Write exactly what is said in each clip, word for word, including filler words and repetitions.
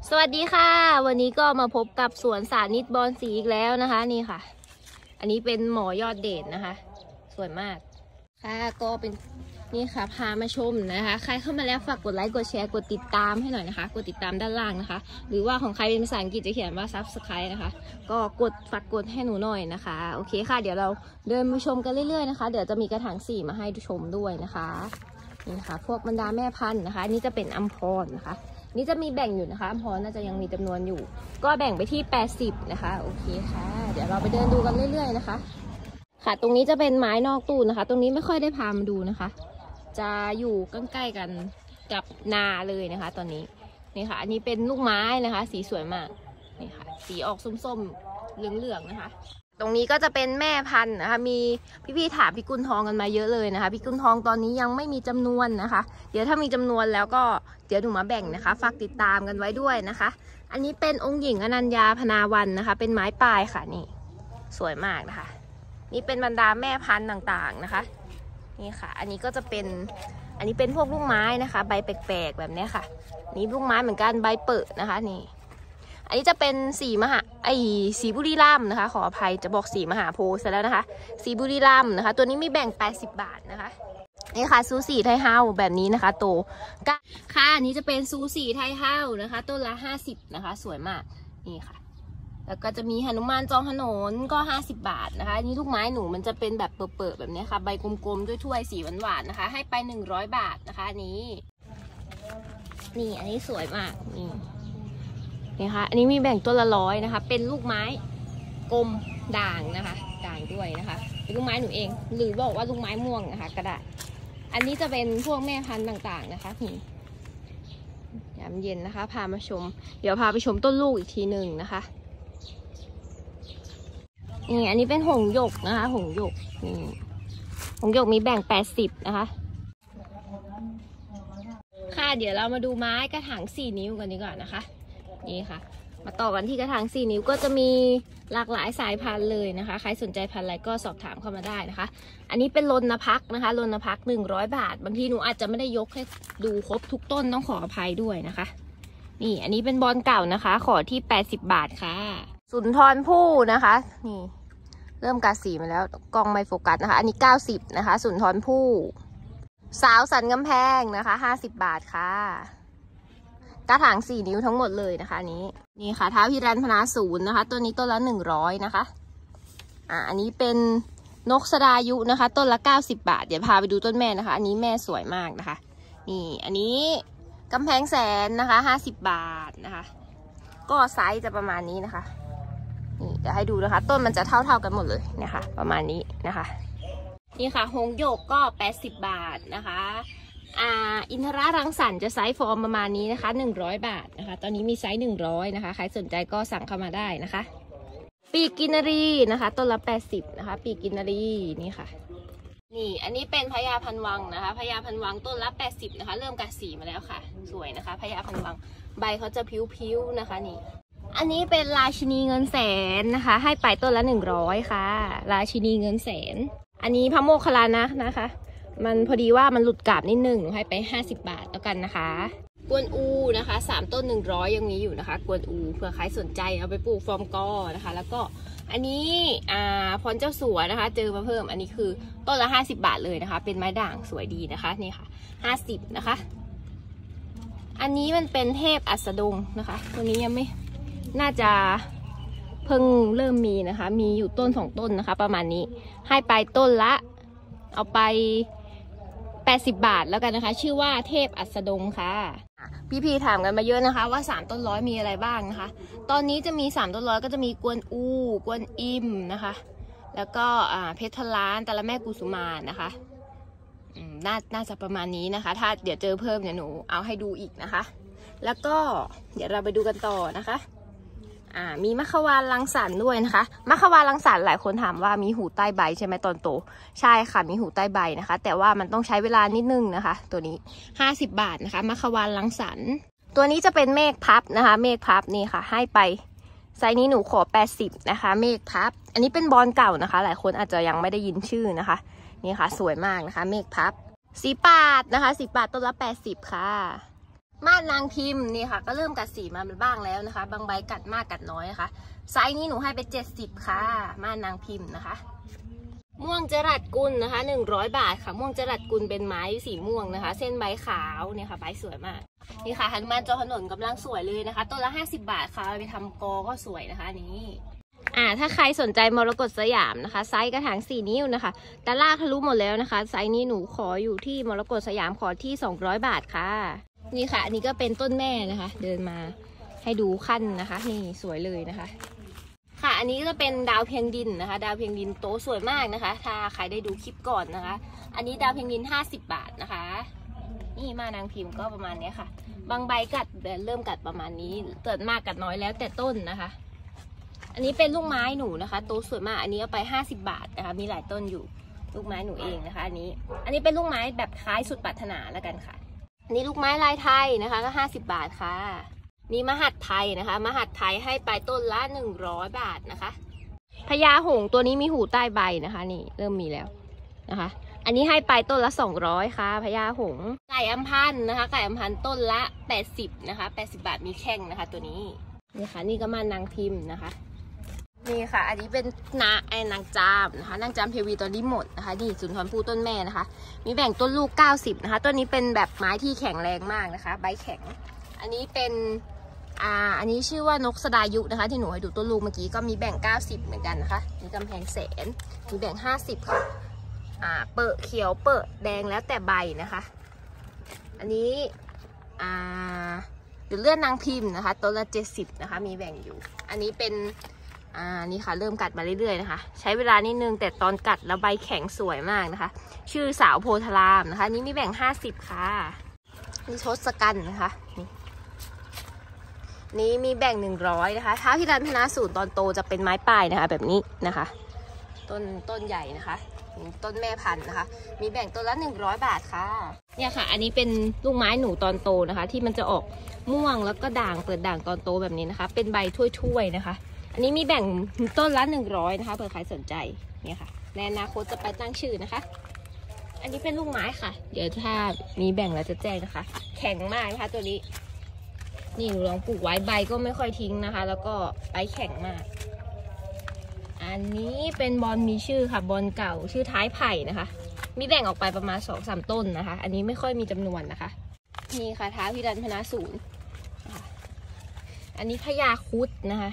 สวัสดีค่ะวันนี้ก็มาพบกับสวนสานิตบอนสีอีกแล้วนะคะนี่ค่ะอันนี้เป็นหมอยอดเด่นนะคะสวยมากค่ะก็เป็นนี่ค่ะพามาชมนะคะใครเข้ามาแล้วฝากกดไลค์กดแชร์กดติดตามให้หน่อยนะคะกดติดตามด้านล่างนะคะหรือว่าของใครเป็นภาษาอังกฤษจะเขียนว่า ซับสไครบ์ นะคะก็กดฝากกดให้หนูหน่อยนะคะโอเคค่ะเดี๋ยวเราเดินมาชมกันเรื่อยๆนะคะเดี๋ยวจะมีกระถางสี่มาให้ชมด้วยนะคะนี่ค่ะพวกบรรดาแม่พันธุ์นะคะนี่จะเป็นอัมพรนะคะนี่จะมีแบ่งอยู่นะคะอัมพรน่าจะยังมีจำนวนอยู่ก็แบ่งไปที่แปดสิบนะคะโอเคค่ะเดี๋ยวเราไปเดินดูกันเรื่อยๆนะคะค่ะตรงนี้จะเป็นไม้นอกตู้นะคะตรงนี้ไม่ค่อยได้พามาดูนะคะจะอยู่ใกล้ๆกันกับนาเลยนะคะตอนนี้นี่ค่ะอันนี้เป็นลูกไม้นะคะสีสวยมากนี่ค่ะสีออกส้มๆเหลืองๆนะคะตรงนี้ก็จะเป็นแม่พันธุ์นะคะมีพี่ๆถามพี่กุลทองกันมาเยอะเลยนะคะพี่กุลทองตอนนี้ยังไม่มีจำนวนนะคะเดี๋ยวถ้ามีจำนวนแล้วก็เดี๋ยวหนูมาแบ่งนะคะฝากติดตามกันไว้ด้วยนะคะอันนี้เป็นองค์หญิงอนัญญาพนาวันนะคะเป็นไม้ปลายค่ะนี่สวยมากนะคะนี่เป็นบรรดาแม่พันธุ์ต่างๆนะคะนี่ค่ะอันนี้ก็จะเป็นอันนี้เป็นพวกลูกไม้นะคะใบแปลกๆแบบนี้ค่ะนี่ลูกไม้เหมือนกันใบเปิดนะคะนี่อันนี้จะเป็นสีมหาไอสีบุรีรัมย์นะคะขออภัยจะบอกสีมหาโพธิ์ซะแล้วนะคะสีบุรีรัมย์นะคะตัวนี้มีแบ่งแปดสิบบาทนะคะนี่ค่ะซูสีไทยเฮาแบบนี้นะคะโตก็ค่ะอันนี้จะเป็นซูสีไทยเฮานะคะต้นละห้าสิบนะคะสวยมากนี่ค่ะแล้วก็จะมีหนุมานจองถนนก็ห้าสิบบาทนะคะนี่ลูกไม้หนูมันจะเป็นแบบเปิดๆแบบนี้ค่ะใบกลมๆด้วยถ้วยสีหวานๆนะคะให้ไปหนึ่งร้อยบาทนะคะอันนี้นี่อันนี้สวยมากนี่นี่ค่ะอันนี้มีแบ่งต้นละร้อยนะคะเป็นลูกไม้กลมด่างนะคะด่างด้วยนะคะเป็นลูกไม้หนูเองหรือบอกว่าลูกไม้ม่วงนะคะก็ได้อันนี้จะเป็นพวกแม่พันธุ์ต่างๆนะคะนี่ยามเย็นนะคะพามาชมเดี๋ยวพาไปชมต้นลูกอีกทีหนึ่งนะคะนี่อันนี้เป็นหงหยกนะคะหงหยกนี่หงหยกมีแบ่งแปดสิบนะคะค่ะเดี๋ยวเรามาดูไม้กระถางสี่นิ้วกันดีกว่านะคะนี่ค่ะมาต่อกันที่กระถางสี่นิ้วก็จะมีหลากหลายสายพันธุ์เลยนะคะใครสนใจพันธุ์อะไรก็สอบถามเข้ามาได้นะคะอันนี้เป็นรณพักนะคะรณพักหนึ่งร้อยบาทบางทีหนูอาจจะไม่ได้ยกให้ดูครบทุกต้นต้องขออภัยด้วยนะคะนี่อันนี้เป็นบอลเก่านะคะขอที่แปดสิบบาทค่ะสุนทรภู่นะคะนี่เริ่มกาสีมาแล้วกล้องไม่โฟกัสนะคะอันนี้เก้าสิบนะคะสุนทรภู่สาวสันกำแพงนะคะห้าสิบบาทค่ะกระถางสี่นิ้วทั้งหมดเลยนะคะอันนี้นี่ค่ะท้าวฮิรันพนาศูนย์นะคะต้นนี้ต้นละหนึ่งร้อยนะคะอ่าอันนี้เป็นนกสดายุนะคะต้นละเก้าสิบบาทเดี๋ยวพาไปดูต้นแม่นะคะอันนี้แม่สวยมากนะคะนี่อันนี้กำแพงแสนนะคะห้าสิบบาทนะคะก็ไซส์จะประมาณนี้นะคะนี่เดี๋ยวให้ดูนะคะต้นมันจะเท่าเท่ากันหมดเลยนะคะประมาณนี้นะคะนี่ค่ะหงหยกก็แปดสิบบาทนะคะอ่าอินทรารังสรรค์จะไซส์ฟอร์มประมาณนี้นะคะหนึ่งร้อยบาทนะคะตอนนี้มีไซส์หนึ่งร้อยนะคะใครสนใจก็สั่งเข้ามาได้นะคะปีกินรีนะคะต้นละแปดสิบนะคะปีกินรีนี่ค่ะนี่อันนี้เป็นพญาพันวังนะคะพญาพันวังต้นละแปดสิบนะคะเริ่มกัดสีมาแล้วค่ะสวยนะคะพญาพันวังใบเขาจะพิ้วๆนะคะนี่อันนี้เป็นราชินีเงินแสนนะคะให้ไปต้นละหนึ่งร้อยค่ะราชินีเงินแสนอันนี้พระโมคคัลลานะนะคะมันพอดีว่ามันหลุดกาบนิดนึงหนูให้ไปห้าสิบบาทแล้วกันนะคะกวนอูนะคะสามต้นหนึ่งร้อยยังมีอยู่นะคะกวนอูเผื่อใครสนใจเอาไปปลูกฟอร์มกอนะคะแล้วก็อันนี้อ่าพรเจ้าสัวนะคะเจอมาเพิ่มอันนี้คือต้นละห้าสิบบาทเลยนะคะเป็นไม้ด่างสวยดีนะคะนี่ค่ะห้าสิบนะคะอันนี้มันเป็นเทพอัสดงนะคะตัวนี้ยังไม่น่าจะเพิ่งเริ่มมีนะคะมีอยู่ต้นสองต้นนะคะประมาณนี้ให้ไปต้นละเอาไปแปดสิบบาทแล้วกันนะคะชื่อว่าเทพอัสดงค่ะพี่ๆถามกันมาเยอะนะคะว่าสามต้นร้อยมีอะไรบ้างนะคะตอนนี้จะมีสามต้นร้อยก็จะมีกวนอูกวนอิมนะคะแล้วก็เพชรล้านตะละแม่กุสุมานนะคะน่าน่าจะประมาณนี้นะคะถ้าเดี๋ยวเจอเพิ่มเดี๋ยวหนูเอาให้ดูอีกนะคะแล้วก็เดี๋ยวเราไปดูกันต่อนะคะอ่ามีมะขวานรังสรรค์ด้วยนะคะมะขวานรังสรรค์หลายคนถามว่ามีหูใต้ใบใช่ไหมตอนโตใช่ค่ะมีหูใต้ใบนะคะแต่ว่ามันต้องใช้เวลานิดนึงนะคะตัวนี้ห้าสิบบาทนะคะมะขวานรังสรรค์ตัวนี้จะเป็นเมฆพับนะคะเมฆพับนี่ค่ะให้ไปไซส์นี้หนูขอแปดสิบนะคะเมฆพับอันนี้เป็นบอลเก่านะคะหลายคนอาจจะยังไม่ได้ยินชื่อนะคะนี่ค่ะสวยมากนะคะเมฆพับสีปาดนะคะสีปาดต้นละแปดสิบค่ะม่านนางพิมพ์นี่ค่ะก็เริ่มกัดสีมาบ้างแล้วนะคะบางใบกัดมากกัดน้อยนะคะไซส์นี้หนูให้ไปเจ็ดสิบค่ะม่านนางพิมพ์นะคะม่วงจรัสกุลนะคะหนึ่งร้อยบาทค่ะม่วงจรัสกุลเป็นไม้สีม่วงนะคะเส้นใบขาวเนี่ยค่ะใบสวยมากนี่ค่ะหนุมานจอถนนกำลังสวยเลยนะคะต้นละห้าสิบบาทค่ะไปทำกอก็สวยนะคะนี้อ่าถ้าใครสนใจมรกตสยามนะคะไซส์กระถางสี่นิ้วนะคะแต่ลากทะลุหมดแล้วนะคะไซส์นี้หนูขออยู่ที่มรกตสยามขอที่สองร้อยบาทค่ะนี่ค่ะอันนี้ก็เป็นต้นแม่นะคะเดินมาให้ดูขั้นนะคะนี่สวยเลยนะคะค่ะอันนี้ก็เป็นดาวเพียงดินนะคะดาวเพียงดินโตสวยมากนะคะถ้าใครได้ดูคลิปก่อนนะคะอันนี้ดาวเพียงดินห้าสิบบาทนะคะนี่มานางพิมพ์ก็ประมาณนี้ค่ะบางใบกัดเริ่มกัดประมาณนี้เกิดมากกัดน้อยแล้วแต่ต้นนะคะอันนี้เป็นลูกไม้หนูนะคะโตสวยมากอันนี้เอาไปห้าสิบบาทนะคะมีหลายต้นอยู่ลูกไม้หนูเองนะคะอันนี้อันนี้เป็นลูกไม้แบบคล้ายสุดปรารถนาแล้วกันค่ะอันนี้ลูกไม้ลายไทยนะคะก็ห้าสิบบาทค่ะมีมหัดไทยนะคะมหัดไทยให้ไปต้นละหนึ่งร้อยบาทนะคะพญาหงส์ตัวนี้มีหูใต้ใบนะคะนี่เริ่มมีแล้วนะคะอันนี้ให้ไปต้นละสองร้อยค่ะพญาหงส์ไก่อัมพันธ์นะคะไก่อัมพันธ์ต้นละแปดสิบนะคะแปดสิบบาทมีแข้งนะคะตัวนี้นี่ค่ะนี่ก็มานางพิมพ์นะคะนี่ค่ะอันนี้เป็นนาไอ้นางจามนะคะนางจามเทวีตัวนี้หมดนะคะนี่สุนทรภู่ต้นแม่นะคะมีแบ่งต้นลูกเก้าสิบนะคะต้นนี้เป็นแบบไม้ที่แข็งแรงมากนะคะใบแข็งอันนี้เป็นอ่าอันนี้ชื่อว่านกสดายุนะคะที่หนูให้ดูต้นลูกเมื่อกี้ก็มีแบ่งเก้าสิบเหมือนกันนะคะมีกำแพงแสนมีแบ่งห้าสิบค่ะอ่าเปิดเขียวเปิดแดงแล้วแต่ใบนะคะอันนี้อ่าหรือเลื่อนนางพิมพ์นะคะต้นละเจ็ดสิบนะคะมีแบ่งอยู่อันนี้เป็นอ่านี่ค่ะเริ่มกัดมาเรื่อยๆนะคะใช้เวลานิดนึงแต่ตอนกัดแล้วใบแข็งสวยมากนะคะชื่อสาวโพธารามนะคะนี้มีแบ่งห้าสิบค่ะนี่ทศกัณฐ์นะคะนี่นี้มีแบ่งหนึ่งร้อยนะคะท้าวฮิรัญพนาศูนย์ตอนโตจะเป็นไม้ปลายนะคะแบบนี้นะคะต้นต้นใหญ่นะคะต้นแม่พันธุ์นะคะมีแบ่งต้นละหนึ่งร้อยบาทค่ะเนี่ยค่ะอันนี้เป็นลูกไม้หนูตอนโตนะคะที่มันจะออกม่วงแล้วก็ด่างเปิดด่างตอนโตแบบนี้นะคะเป็นใบถ้วยๆนะคะอันนี้มีแบ่งต้นละหนึ่งร้อยนะคะเผื่อใครสนใจเนี่ยค่ะในอนาคตจะไปตั้งชื่อนะคะอันนี้เป็นลูกไม้ค่ะเดี๋ยวถ้ามีแบ่งแล้วจะแจ้งนะคะแข็งมากนะคะตัวนี้นี่หนูลองปลูกไว้ใบก็ไม่ค่อยทิ้งนะคะแล้วก็ใบแข็งมากอันนี้เป็นบอลมีชื่อค่ะบอลเก่าชื่อท้ายไผ่นะคะมีแบ่งออกไปประมาณสองสามต้นนะคะอันนี้ไม่ค่อยมีจำนวนนะคะนี่ค่ะท้าวฮิรัญพนาศูนย์อันนี้พญาครุฑนะคะ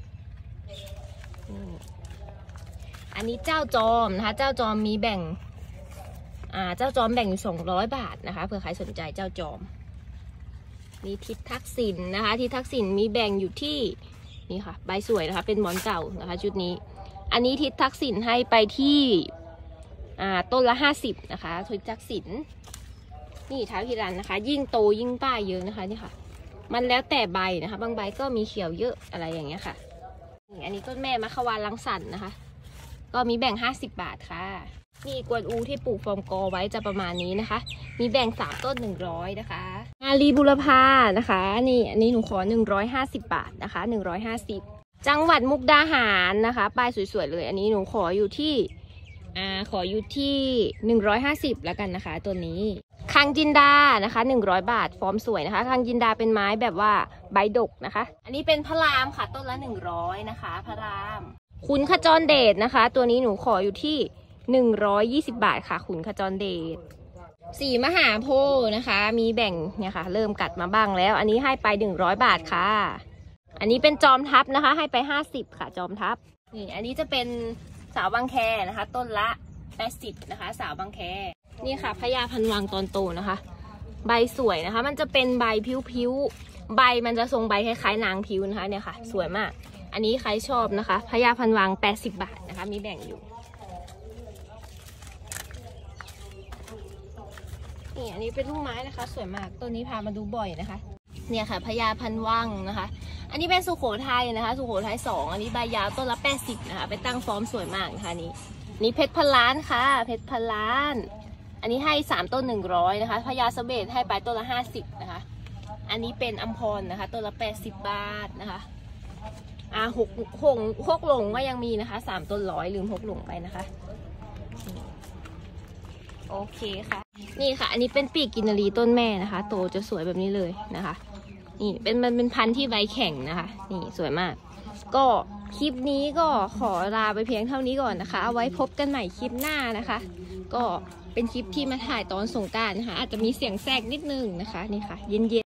อันนี้เจ้าจอมนะคะเจ้าจอมมีแบ่งอ่าเจ้าจอมแบ่งอยู่สองร้อยบาทนะคะเผื่อใครสนใจเจ้าจอมนี่ทิศทักษิณนะคะทิศทักษิณมีแบ่งอยู่ที่นี่ค่ะใบสวยนะคะเป็นหมอนเก่านะคะชุดนี้อันนี้ทิศทักษิณให้ไปที่อ่าต้นละห้าสิบนะคะทิศทักษิณนี่ท้าวฮิรัญนะคะยิ่งโตยิ่งป้ายเยอะนะคะนี่ค่ะมันแล้วแต่ใบนะคะบางใบก็มีเขียวเยอะอะไรอย่างเงี้ยค่ะอันนี้ต้นแม่มะขวานรังสรรค์นะคะก็มีแบ่งห้าสิบบาทค่ะนี่กวนอูที่ปลูกฟอร์มกอไว้จะประมาณนี้นะคะมีแบ่งสามต้นหนึ่งร้อยนะคะอาลีบุรพานะคะนี่อันนี้หนูขอหนึ่งร้อยห้าสิบบาทนะคะหนึ่งร้อยห้าสิบจังหวัดมุกดาหารนะคะป้ายสวยๆเลยอันนี้หนูขออยู่ที่อ่าขออยู่ที่หนึ่งร้อยห้าสิบแล้วกันนะคะตัวนี้คังจินดานะคะหนึ่งร้อยบาทฟอร์มสวยนะคะคังจินดาเป็นไม้แบบว่าใบดกนะคะอันนี้เป็นพระรามค่ะต้นละหนึ่งร้อยนะคะพระรามขุนขจรเดชนะคะตัวนี้หนูขออยู่ที่หนึ่งร้อยยี่สิบบาทค่ะขุนขจรเดชสีมหาโพธิ์นะคะมีแบ่งเนี่ยค่ะเริ่มกัดมาบ้างแล้วอันนี้ให้ไปหนึ่งร้อยบาทค่ะอันนี้เป็นจอมทัพนะคะให้ไปห้าสิบค่ะจอมทัพนี่อันนี้จะเป็นสาวบางแคนะคะต้นละแปดสิบนะคะสาวบางแคนี่ค่ะพญาพันวังตอนโตนะคะใบสวยนะคะมันจะเป็นใบผิวๆใบมันจะทรงใบคล้ายๆนางผิวนะคะเนี่ยค่ะสวยมากอันนี้ใครชอบนะคะพญาพันวังแปดสิบบาทนะคะมีแบ่งอยู่นี่อันนี้เป็นลูกไม้นะคะสวยมากต้นนี้พามาดูบ่อยนะคะเนี่ยค่ะพญาพันวังนะคะอันนี้เป็นสุโขทัยนะคะสุโขทัยสองอันนี้ใบยาวต้นละแปดสิบนะคะไปตั้งฟอร์มสวยมากนะคะนี้นี่เพชรพันล้านค่ะเพชรพันล้านอันนี้ให้สามต้นหนึ่งร้อยนะคะพญาเสเบตให้ไปต้นละห้าสิบนะคะอันนี้เป็นอัมพรนะคะต้นละแปดสิบบาทนะคะอ่าหกหงหกหลงก็ยังมีนะคะสามต้นร้อยลืมหกหลงไปนะคะโอเคค่ะนี่ค่ะอันนี้เป็นปีกกินนารีต้นแม่นะคะโตจะสวยแบบนี้เลยนะคะนี่เป็นมันเป็นพันธุ์ที่ใบแข็งนะคะนี่สวยมากก็คลิปนี้ก็ขอลาไปเพียงเท่านี้ก่อนนะคะเอาไว้พบกันใหม่คลิปหน้านะคะก็เป็นคลิปที่มาถ่ายตอนสงกรานต์นะคะอาจจะมีเสียงแทรกนิดนึงนะคะนี่ค่ะเย็นๆ